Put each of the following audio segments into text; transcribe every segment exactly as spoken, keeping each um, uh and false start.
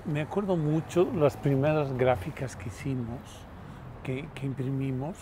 Me acuerdo mucho las primeras gráficas que hicimos, que, que imprimimos.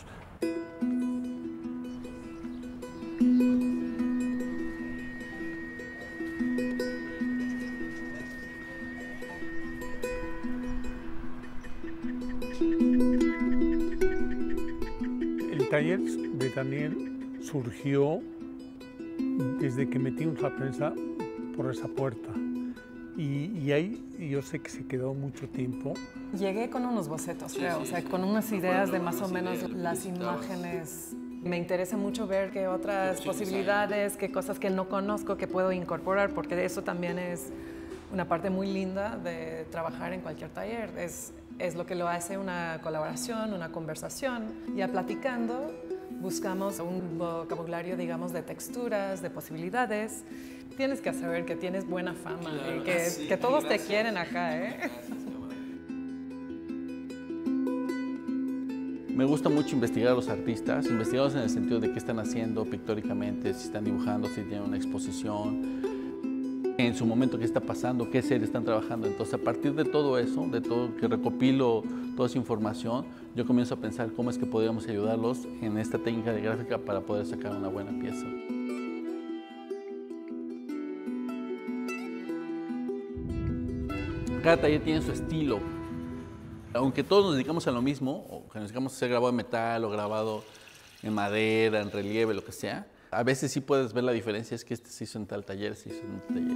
El taller de Daniel surgió desde que metimos la prensa por esa puerta. Y, y ahí yo sé que se quedó mucho tiempo. Llegué con unos bocetos, creo, o sea, con unas ideas de más o menos las imágenes. Me interesa mucho ver qué otras posibilidades, qué cosas que no conozco que puedo incorporar, porque eso también es una parte muy linda de trabajar en cualquier taller. Es, es lo que lo hace una colaboración, una conversación. Ya platicando, buscamos un vocabulario, digamos, de texturas, de posibilidades. Tienes que saber que tienes buena fama, claro, y que, sí, que todos gracias. Te quieren acá, ¿eh? Me gusta mucho investigar a los artistas, investigarlos en el sentido de qué están haciendo pictóricamente, si están dibujando, si tienen una exposición, en su momento qué está pasando, qué serie están trabajando. Entonces, a partir de todo eso, de todo que recopilo toda esa información, yo comienzo a pensar cómo es que podríamos ayudarlos en esta técnica de gráfica para poder sacar una buena pieza. Cada taller tiene su estilo. Aunque todos nos dedicamos a lo mismo, o que nos dedicamos a hacer grabado en metal o grabado en madera, en relieve, lo que sea, a veces sí puedes ver la diferencia, es que este se hizo en tal taller, se hizo en otro taller.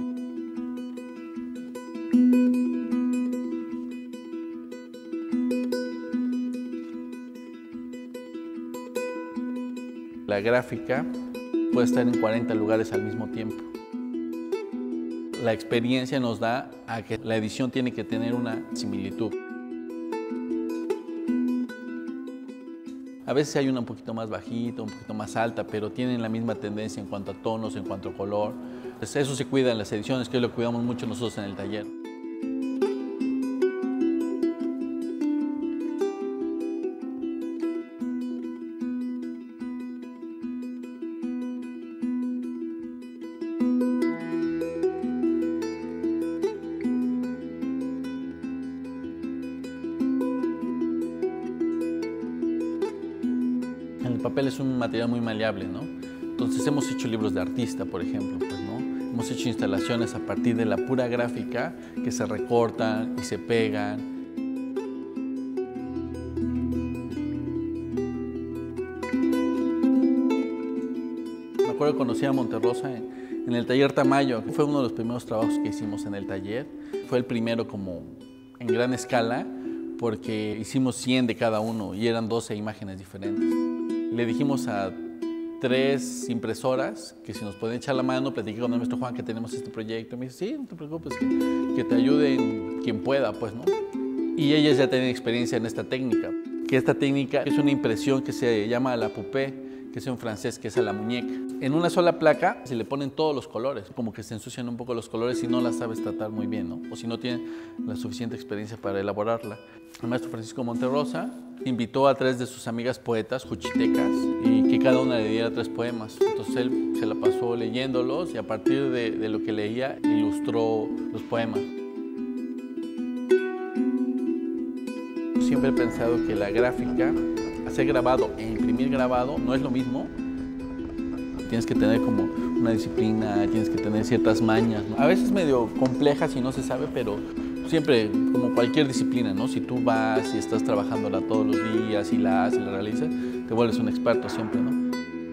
La gráfica puede estar en cuarenta lugares al mismo tiempo. La experiencia nos da a que la edición tiene que tener una similitud. A veces hay una un poquito más bajita, un poquito más alta, pero tienen la misma tendencia en cuanto a tonos, en cuanto a color. Entonces, eso se cuida en las ediciones, que lo cuidamos mucho nosotros en el taller. El papel es un material muy maleable, ¿no? Entonces hemos hecho libros de artista, por ejemplo, pues, ¿no? Hemos hecho instalaciones a partir de la pura gráfica que se recortan y se pegan. Me acuerdo que conocí a Monterrosa en, en el taller Tamayo. Fue uno de los primeros trabajos que hicimos en el taller. Fue el primero como en gran escala porque hicimos cien de cada uno y eran doce imágenes diferentes. Le dijimos a tres impresoras que si nos pueden echar la mano, platiqué con el maestro Juan que tenemos este proyecto. Me dice, sí, no te preocupes, que, que te ayuden quien pueda, pues, ¿no? Y ellas ya tienen experiencia en esta técnica, que esta técnica es una impresión que se llama la poupée, que es en francés, que es a la muñeca. En una sola placa se le ponen todos los colores, como que se ensucian un poco los colores si no la sabes tratar muy bien, ¿no? O si no tienen la suficiente experiencia para elaborarla. El maestro Francisco Monterrosa invitó a tres de sus amigas poetas, juchitecas, y que cada una le diera tres poemas. Entonces él se la pasó leyéndolos y a partir de, de lo que leía ilustró los poemas. Siempre he pensado que la gráfica, hacer grabado e imprimir grabado no es lo mismo. Tienes que tener como una disciplina, tienes que tener ciertas mañas, ¿no? A veces medio compleja si no se sabe, pero siempre, como cualquier disciplina, ¿no? Si tú vas y estás trabajándola todos los días y la haces y la realizas, te vuelves un experto siempre, ¿no?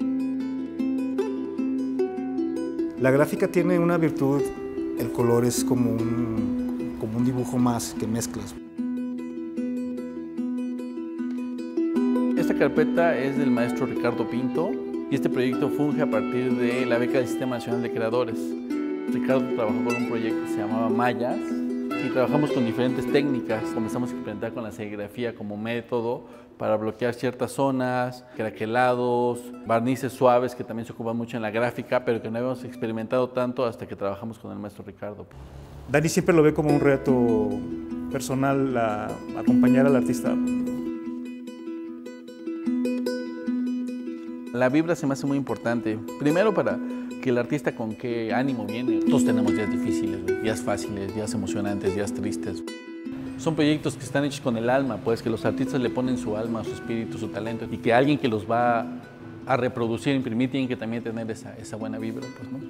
La gráfica tiene una virtud, el color es como un, como un dibujo más que mezclas. Esta carpeta es del maestro Ricardo Pinto y este proyecto funge a partir de la beca del Sistema Nacional de Creadores. Ricardo trabajó con un proyecto que se llamaba Mayas y trabajamos con diferentes técnicas. Comenzamos a experimentar con la serigrafía como método para bloquear ciertas zonas, craquelados, barnices suaves que también se ocupan mucho en la gráfica, pero que no habíamos experimentado tanto hasta que trabajamos con el maestro Ricardo. Dani siempre lo ve como un reto personal a acompañar al artista. La vibra se me hace muy importante, primero para que el artista con qué ánimo viene. Todos tenemos días difíciles, güey, días fáciles, días emocionantes, días tristes. Son proyectos que están hechos con el alma, pues que los artistas le ponen su alma, su espíritu, su talento, y que alguien que los va a reproducir, imprimir, tiene que también tener esa, esa buena vibra, pues, ¿no?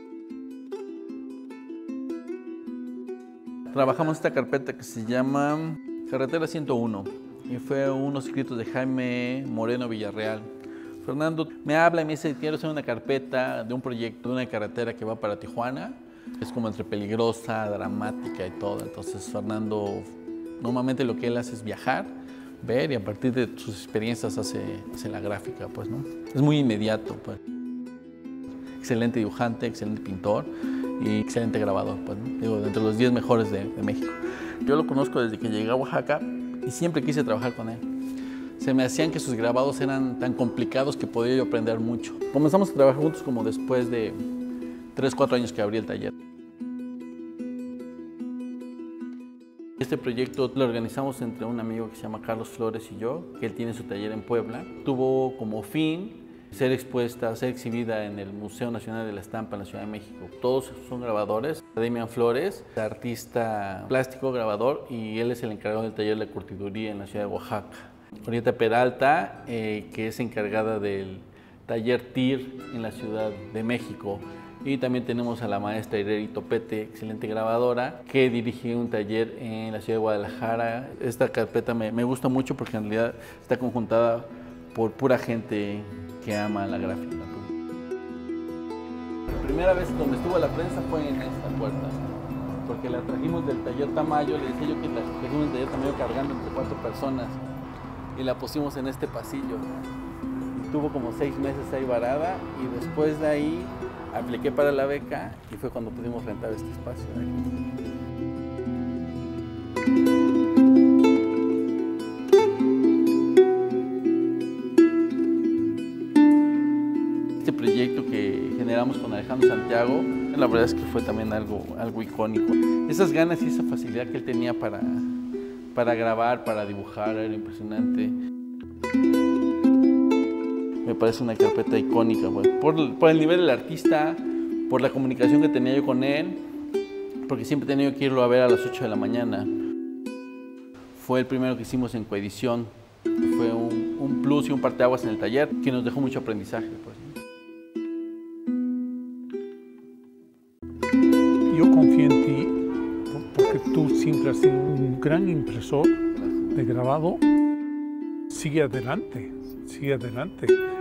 Trabajamos esta carpeta que se llama Carretera ciento uno y fue unos escritos de Jaime Moreno Villarreal. Fernando me habla y me dice, quiero hacer una carpeta de un proyecto, de una carretera que va para Tijuana. Es como entre peligrosa, dramática y todo. Entonces Fernando, normalmente lo que él hace es viajar, ver y a partir de sus experiencias hace, hace la gráfica, pues, ¿no? Es muy inmediato, pues. Excelente dibujante, excelente pintor y excelente grabador, pues, ¿no? Digo, de entre los diez mejores de, de México. Yo lo conozco desde que llegué a Oaxaca y siempre quise trabajar con él. Se me hacían que sus grabados eran tan complicados que podía yo aprender mucho. Comenzamos a trabajar juntos como después de tres, cuatro años que abrí el taller. Este proyecto lo organizamos entre un amigo que se llama Carlos Flores y yo, que él tiene su taller en Puebla. Tuvo como fin ser expuesta, ser exhibida en el Museo Nacional de la Estampa en la Ciudad de México. Todos son grabadores. Damián Flores, artista plástico, grabador, y él es el encargado del taller de curtiduría en la ciudad de Oaxaca. Orieta Peralta, eh, que es encargada del taller T I R en la Ciudad de México. Y también tenemos a la maestra Ireri Topete, excelente grabadora, que dirige un taller en la ciudad de Guadalajara. Esta carpeta me, me gusta mucho porque en realidad está conjuntada por pura gente que ama la gráfica. La primera vez donde estuvo la prensa fue en esta puerta, porque la trajimos del taller Tamayo. Le decía yo que la trajimos del taller Tamayo cargando entre cuatro personas y la pusimos en este pasillo. Estuvo como seis meses ahí varada y después de ahí apliqué para la beca y fue cuando pudimos rentar este espacio de aquí. Este proyecto que generamos con Alejandro Santiago, la verdad es que fue también algo, algo icónico. Esas ganas y esa facilidad que él tenía para, para grabar, para dibujar, era impresionante. Me parece una carpeta icónica, pues, por, por el nivel del artista, por la comunicación que tenía yo con él, porque siempre he tenido que irlo a ver a las ocho de la mañana. Fue el primero que hicimos en coedición. Fue un, un plus y un parteaguas en el taller que nos dejó mucho aprendizaje, pues. Yo confío en ti porque tú siempre has sido un gran impresor de grabado. Sigue adelante, sigue adelante.